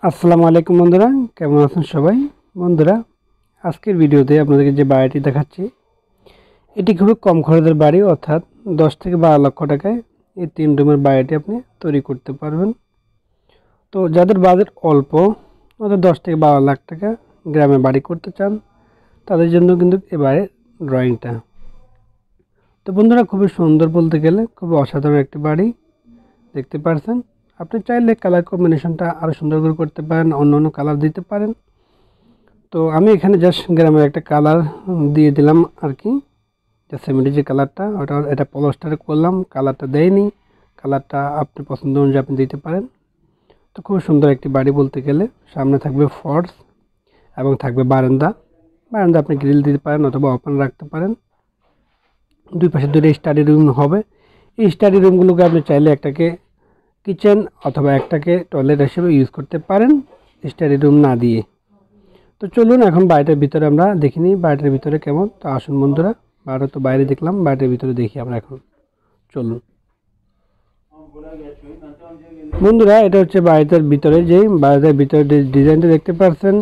আসসালামু আলাইকুম বন্ধুরা, কেমন আছেন সবাই? বন্ধুরা, আজকের ভিডিওতে আপনাদেরকে যে বাড়িটি দেখাচ্ছি, এটি খুবই কম খরচের বাড়ি, অর্থাৎ 10 থেকে 12 লক্ষ টাকায় এই 3 রুমের বাড়িটি আপনি তৈরি করতে পারবেন। তো যাদের বাজেট অল্প, অর্থাৎ 10 থেকে 12 লাখ টাকা গ্রামে বাড়ি করতে চান, তাদের জন্য কিন্তু এই বাড়ির ড্রয়িংটা। তো বন্ধুরা, খুবই সুন্দর বলতে গেলে খুবই অসাধারণ একটি বাড়ি দেখতে পাচ্ছেন। আপনি চাইলে কালার কম্বিনেশনটা আরও সুন্দর করে করতে পারেন, অন্য অন্য কালার দিতে পারেন। তো আমি এখানে জাস্ট গ্রামের একটা কালার দিয়ে দিলাম আর কি, যে সিমেন্টের যে কালারটা এটা পলস্টারে করলাম, কালারটা দেয়নি। কালারটা আপনি পছন্দ অনুযায়ী আপনি দিতে পারেন। তো খুব সুন্দর একটি বাড়ি বলতে গেলে। সামনে থাকবে ফর্স এবং থাকবে বারান্দা। বারান্দা আপনি গ্রিল দিতে পারেন অথবা ওপেন রাখতে পারেন। দুই পাশে দুটো স্টাডি রুম হবে। এই স্টাডি রুমগুলোকে আপনি চাইলে একটাকে কিচেন অথবা একটাকে টয়লেট হিসেবে ইউজ করতে পারেন, স্টাডি রুম না দিয়ে। তো চলুন এখন বাড়িটার ভিতরে আমরা দেখে নিই বাড়িটার ভিতরে কেমন। তো আসুন বন্ধুরা, বাড়িটা তো বাইরে দেখলাম, বাড়িটার ভিতরে দেখি আমরা এখন। চলুন বন্ধুরা, এটা হচ্ছে বাড়িটার ভিতরে, বাড়িটার ভিতরে ডিজাইনটা দেখতে পাচ্ছেন।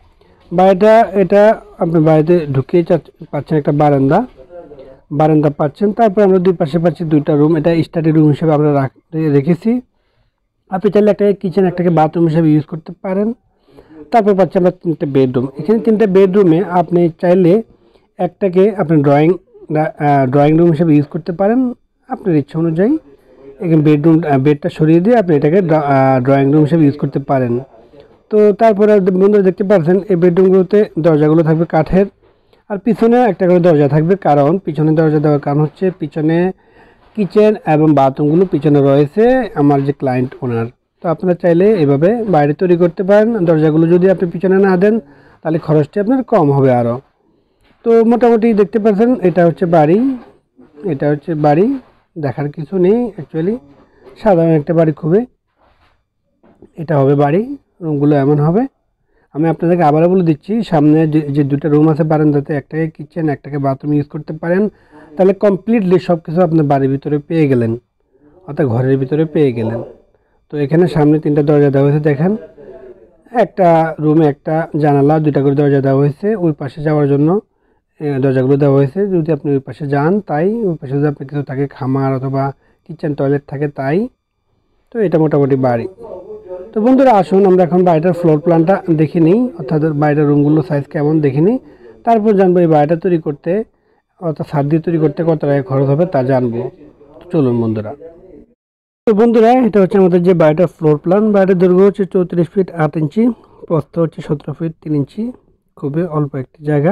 এটা আপনি বাড়িতে ঢুকিয়ে পাচ্ছেন একটা বারান্দা পাচ্ছেন। তারপর আমরা দুই পাশে পাচ্ছি দুইটা রুম। এটা স্টাডি রুম হিসেবে আমরা রেখেছি। আপনি চাইলে একটাকে কিচেন একটাকে বাথরুম হিসেবে ইউজ করতে পারেন। তারপর পাচ্ছি আমরা 3টে বেডরুম। এখানে 3টে বেডরুমে আপনি চাইলে একটাকে আপনি ড্রয়িং রুম হিসেবে ইউজ করতে পারেন আপনার ইচ্ছা অনুযায়ী। এখানে বেডটা সরিয়ে দিয়ে আপনি এটাকে ড্রয়িং রুম হিসেবে ইউজ করতে পারেন। তো তারপরে বন্ধুরা দেখতে পাচ্ছেন এই বেডরুমগুলোতে দরজাগুলো থাকবে কাঠের, আর পিছনে একটা করে দরজা থাকবে। কারণ পিছনে দরজা দেওয়ার কারণ হচ্ছে পিছনে কিচেন এবং বাথরুমগুলো পিছনে রয়েছে আমার যে ক্লায়েন্ট ওনার। তো আপনারা চাইলে এভাবে বাইরে তৈরি করতে পারেন। দরজাগুলো যদি আপনি পিছনে না দেন তাহলে খরচটি আপনার কম হবে আরও। তো মোটামুটি দেখতে পাচ্ছেন এটা হচ্ছে বাড়ি। দেখার কিছু নেই অ্যাকচুয়ালি, সাধারণ একটা বাড়ি খুবই। এটা হবে বাড়ি, রুমগুলো এমন হবে। আমি আপনাদেরকে আবারও বলে দিচ্ছি, সামনে যে দুটো রুম আছে বারান্দাতে, একটাকে কিচেন একটাকে বাথরুম ইউজ করতে পারেন। তাহলে কমপ্লিটলি সব কিছু আপনার বাড়ির ভিতরে পেয়ে গেলেন, অর্থাৎ ঘরের ভিতরে পেয়ে গেলেন। তো এখানে সামনে 3টা দরজা দেওয়া হয়েছে দেখেন। একটা রুমে একটা জানালা, 2টা করে দরজা দেওয়া হয়েছে। ওই পাশে যাওয়ার জন্য দরজাগুলো দেওয়া হয়েছে, যদি আপনি ওই পাশে যান তাই। ওই পাশে যদি আপনার কিছু থাকে, খামার অথবা কিচেন টয়লেট থাকে তাই। তো এটা মোটামুটি বাড়ি। তো বন্ধুরা, আসুন আমরা এখন বাড়িটার ফ্লোর প্ল্যানটা দেখে নিই, অর্থাৎ বাড়িটার রুমগুলোর সাইজ কেমন দেখে নিই। তারপর জানবো এই বাড়িটা তৈরি করতে, অর্থাৎ ছাদ দিয়ে তৈরি করতে কত টাকা খরচ হবে তা জানবো। চলুন বন্ধুরা। তো বন্ধুরা, এটা হচ্ছে আমাদের যে বাড়িটার ফ্লোর প্ল্যান। বাড়িটার দৈর্ঘ্য হচ্ছে 34 ফিট 8 ইঞ্চি, প্রস্থ হচ্ছে 17 ফিট 3 ইঞ্চি। খুবই অল্প একটি জায়গা,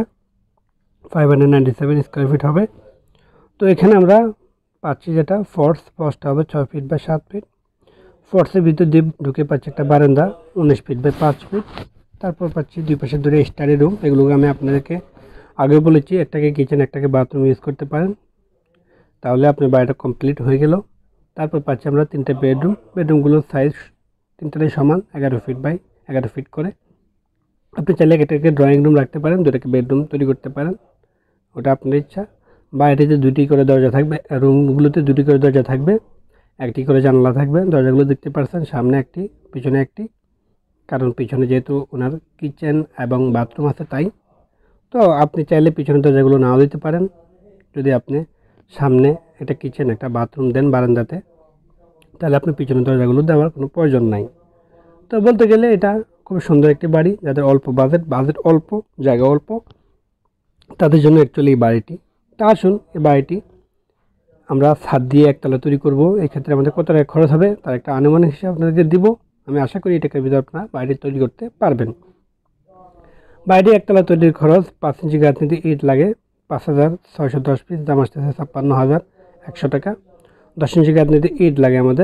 597 স্কোয়ার ফিট হবে। তো এখানে আমরা পাচ্ছি যেটা ফর্সটা হবে 6 ফিট বাই 7 ফিট। ফর্সের ভিতর দিয়ে ঢুকে পাচ্ছি একটা বারান্দা 19 ফিট বাই 5 ফিট। তারপর পাচ্ছি দুই পাশে দুটো স্টাডি রুম। এগুলোকে আমি আপনাদেরকে আগে বলেছি, একটাকে কিচেন একটাকে বাথরুম ইউজ করতে পারেন, তাহলে আপনার বাড়িটা কমপ্লিট হয়ে গেল। তারপর পাচ্ছি আমরা 3টে বেডরুমগুলোর সাইজ 3টাই সমান 11 ফিট বাই 11 ফিট করে। আপনি চাইলে এটাকে ড্রয়িং রুম রাখতে পারেন, দুটাকে বেডরুম তৈরি করতে পারেন, ওটা আপনার ইচ্ছা। বাইরেতে 2টি করে দরজা থাকবে, রুমগুলোতে 2টি করে দরজা থাকবে, একটি করে জানালা থাকবে। দরজাগুলো দেখতে পাচ্ছেন, সামনে একটি পিছনে একটি, কারণ পিছনে যেহেতু ওনার কিচেন এবং বাথরুম আছে তাই। তো আপনি চাইলে পিছনের দরজাগুলো নাও দিতে পারেন, যদি আপনি সামনে একটা কিচেন একটা বাথরুম দেন বারান্দাতে, তাহলে আপনি পিছনের দরজাগুলো দেওয়ার কোনো প্রয়োজন নাই। তো বলতে গেলে এটা খুব সুন্দর একটি বাড়ি। যাদের অল্প বাজেট অল্প, জায়গা অল্প, তাদের জন্য অ্যাকচুয়ালি এই বাড়িটি। তা আসুন এই বাড়িটি আমরা ছাদ দিয়ে একতলা তৈরি করব। এক্ষেত্রে আমাদের কত টাকা খরচ হবে তার একটা আনুমানিক হিসাব আপনাদেরকে দিব। আমি আশা করি এই টাকার ভিতরে আপনারা বাড়িটি তৈরি করতে পারবেন। বাড়িটি একতলা তৈরির খরচ 5 ইঞ্চি গাঁথনিতে ইট লাগে 5,610 পিস, দাম আসতেছে 56,100 টাকা। 10 ইঞ্চি গাঁথনিতে ইট লাগে আমাদের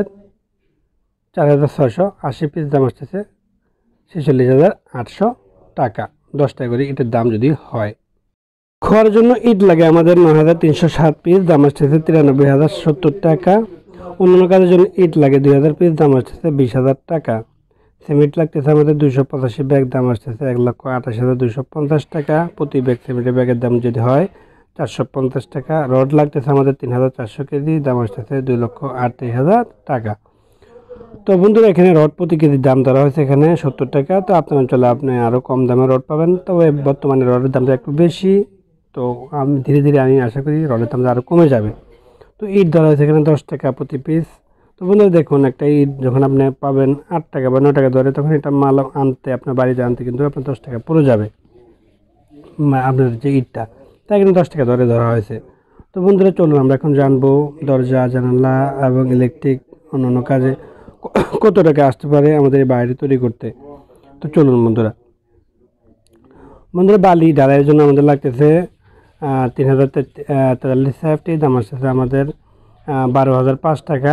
4,680 পিস, দাম আসতেছে 46,800 টাকা। 10 টাকা করে ইটের দাম যদি হয়। খোয়ার জন্য ইট লাগে আমাদের 9,307 পিস, দাম আসতেছে 93,070 টাকা। অন্যান্য কাজের জন্য ইট লাগে 2,000 পিস, দাম আসতেছে 20,000 টাকা। সিমেন্ট লাগতেছে আমাদের 285 ব্যাগ, দাম আসতেছে 1,28,250 টাকা প্রতি ব্যাগ। সিমেন্টের ব্যাগের দাম যদি হয় 450 টাকা। রড লাগতেছে আমাদের 3,400 কেজি, দাম আসতেছে 2,38,000 টাকা। তো বন্ধুরা এখানে রড প্রতি কেজির দাম ধরা হয়েছে এখানে 70 টাকা। তো আপনার অঞ্চলে আপনি আরও কম দামে রড পাবেন, তবে বর্তমানে রডের দামটা একটু বেশি। তো আমি ধীরে ধীরে আমি আশা করি রডের দামটা আরও কমে যাবে। তো ইট ধরা হয়েছে এখানে 10 টাকা প্রতি পিস। তো বন্ধুরা দেখুন, একটা ইট যখন আপনি পাবেন 8 টাকা বা 9 টাকা ধরে, তখন এটা মাল আনতে আপনার বাড়িতে আনতে কিন্তু আপনার 10 টাকা পড়ে যাবে আপনার যে ইটটা, তাই কিন্তু 10 টাকা ধরে ধরা হয়েছে। তো বন্ধুরা চলুন আমরা এখন জানবো দরজা জানালা এবং ইলেকট্রিক অন্যান্য কাজে কত টাকা আসতে পারে আমাদের এই বাড়ি তৈরি করতে। তো চলুন বন্ধুরা বন্ধুরা বালি ঢালাইয়ের জন্য আমাদের লাগতেছে 3043 সেফটি, দাম আসতেছে আমাদের 12,005 টাকা।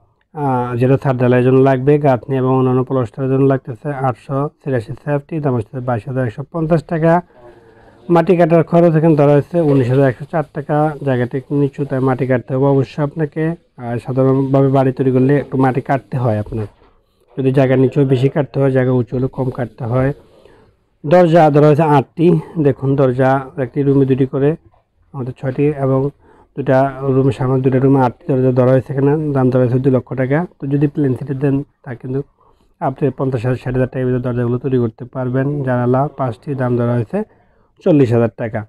যেটা ছাদ ঢালাইয়ের জন্য লাগবে, গাঁথনি এবং অন্যান্য প্লাস্টারের জন্য লাগতেছে 883 সেফটি, দাম আসতেছে 22,150 টাকা। মাটি কাটার খরচ এখানে ধরা হয়েছে 19,104 টাকা। জায়গাটা একটু নিচু, তাই মাটি কাটতে হবে অবশ্যই আপনাকে। আর সাধারণভাবে বাড়ি তৈরি করলে একটু মাটি কাটতে হয় আপনার, যদি জায়গা নিচু বেশি কাটতে হয়, জায়গা উঁচু হলে কম কাটতে হয়। দরজা ধরা হয়েছে 8টি। দেখুন দরজা একটি রুমে 2টি করে, আমাদের 6টি, এবং দুটা রুমের সামনে 2টা রুমে 8টি দরজা ধরা হয়েছে এখানে। দাম ধরা হয়েছে 2 লক্ষ টাকা। তো যদি প্লেন সিটে দেন তা কিন্তু আপনি 50,000-60,000 টাকার ভিতরে দরজাগুলো তৈরি করতে পারবেন। জানালা 5টি, দাম ধরা হয়েছে 40,000 টাকা।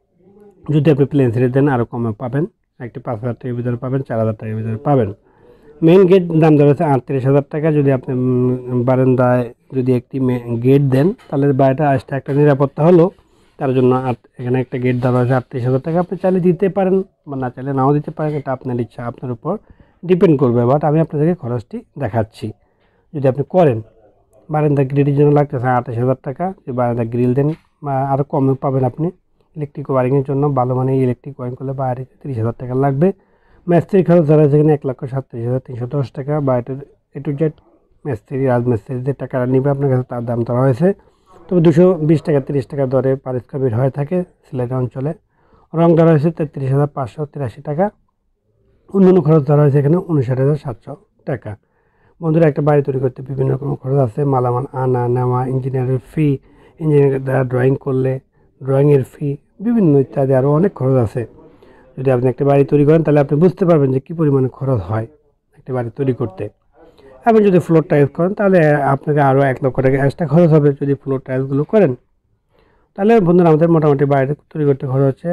যদি আপনি প্লেন সিটে দেন আরও কমে পাবেন, একটি 5,000 টাকার ভিতরে পাবেন, 4,000 টাকার ভিতরে পাবেন। মেইন গেট দাম ধরা হচ্ছে 38,000 টাকা। যদি আপনি বারান্দায় যদি একটি গেট দেন, তাহলে বাড়িটা আসতে একটা নিরাপত্তা হলো, তার জন্য এখানে একটা গেট ধরা হয়েছে 38,000 টাকা। আপনি চাইলে দিতে পারেন বা না চাইলে নাও দিতে পারেন, এটা আপনার ইচ্ছা, আপনার উপর ডিপেন্ড করবে। বাট আমি আপনাদেরকে খরচটি দেখাচ্ছি। যদি আপনি করেন, বারান্দা গ্রিলের জন্য লাগতেছে 28,000 টাকা। যদি বারান্দা গ্রিল দেন আরও কমে পাবেন আপনি। ইলেকট্রিক ওয়ারিংয়ের জন্য ভালো মানে ইলেকট্রিক ওয়ারিং করলে বাইরে 30,000 টাকা লাগবে। মিস্ত্রির খরচ ধরা হয়েছে এখানে 1,37,310 টাকা। বা এ টু জেড মিস্ত্রি রাজমিস্ত্রি যে টাকা নেবে আপনার কাছে তার দাম ধরা হয়েছে। তবে 220 টাকা 30 টাকা দরে পার স্কোয়ার ফিট হয়ে থাকে সিলেট অঞ্চলে। রং ধরা হয়েছে 33,583 টাকা। অন্যান্য খরচ ধরা হয়েছে এখানে 59,700 টাকা। বন্ধুরা একটা বাড়ি তৈরি করতে বিভিন্ন রকম খরচ আছে, মালামাল আনা নেওয়া, ইঞ্জিনিয়ারের ফি, ইঞ্জিনিয়ার দ্বারা ড্রয়িং করলে ড্রয়িংয়ের ফি, বিভিন্ন ইত্যাদি আরও অনেক খরচ আছে। যদি আপনি একটা বাড়ি তৈরি করেন তাহলে আপনি বুঝতে পারবেন যে কী পরিমাণে খরচ হয় একটা বাড়ি তৈরি করতে। আপনি যদি ফ্লোর টাইলস করেন তাহলে আপনাকে আরও 1 লক্ষ টাকা এক্সট্রা খরচ হবে যদি ফ্লোর টাইলসগুলো করেন। তাহলে বন্ধুরা আমাদের মোটামুটি বাড়ি তৈরি করতে খরচ হচ্ছে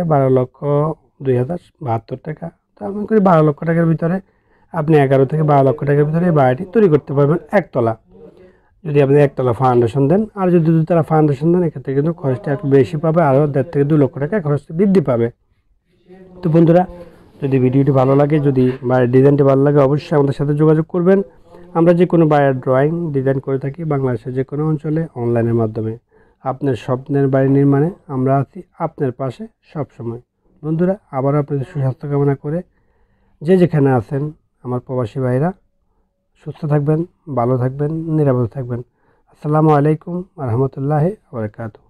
12,02,072 টাকা। তো আমি করি 12 লক্ষ টাকার ভিতরে আপনি 11 থেকে 12 লক্ষ টাকার ভিতরে এই বাড়িটি তৈরি করতে পারবেন একতলা। যদি আপনি একতলা ফাউন্ডেশন দেন, আর যদি 2তলা ফাউন্ডেশন দেন, এক্ষেত্রে কিন্তু খরচটা একটু বেশি পাবে, আরও 1.5 থেকে 2 লক্ষ টাকা খরচটা বৃদ্ধি পাবে। তো বন্ধুরা যদি ভিডিওটি ভালো লাগে, যদি বাড়ির ডিজাইনটি ভালো লাগে, অবশ্যই আমাদের সাথে যোগাযোগ করবেন। আমরা যে কোনো বাড়ির ড্রয়িং ডিজাইন করে থাকি বাংলাদেশের যে কোনো অঞ্চলে অনলাইনের মাধ্যমে। আপনার স্বপ্নের বাড়ি নির্মাণে আমরা আছি আপনার পাশে সবসময়। বন্ধুরা আবারও আপনাদের সুস্বাস্থ্য কামনা করে যে যেখানে আছেন আমার প্রবাসী ভাইরা সুস্থ থাকবেন, ভালো থাকবেন, নিরাপদে থাকবেন। আসসালামু আলাইকুম ওয়া রাহমাতুল্লাহি ওয়া বারাকাতুহু।